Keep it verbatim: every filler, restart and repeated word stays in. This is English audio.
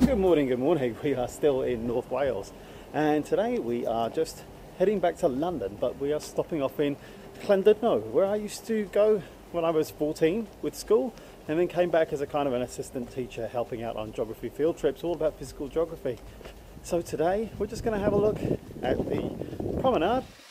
Good morning, good morning. We are still in North Wales, and today we are just heading back to London, but we are stopping off in Llandudno, where I used to go when I was fourteen with school, and then came back as a kind of an assistant teacher helping out on geography field trips, all about physical geography. So today we're just going to have a look at the promenade